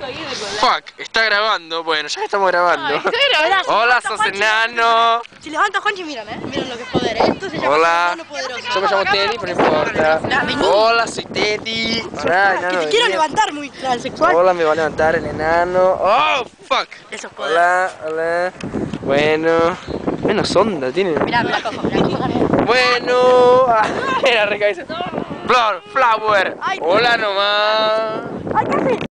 Fuck, está grabando. Bueno, ya estamos grabando. Hola, sos enano. Si levanta Juanchi, miran, miren lo que es poder. Esto se llama enano poderoso. Yo me llamo Teddy, pero no importa. Hola, soy Teddy. Pará, que te quiero levantar muy transexual. Hola, me va a levantar el enano. Oh, fuck. Eso es poder. Hola, hola. Bueno, menos onda tienen. Mirá, cojo, mirá. Bueno, era recabeza. Flower. Hola nomás. Ay, ¿qué haces?